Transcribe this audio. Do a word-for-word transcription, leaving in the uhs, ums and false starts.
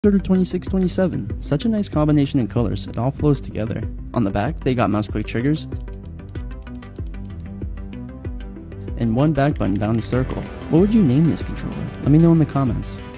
twenty-six twenty-seven. Such a nice combination in colors, it all flows together. On the back, they got mouse click triggers, and one back button down the circle. What would you name this controller? Let me know in the comments.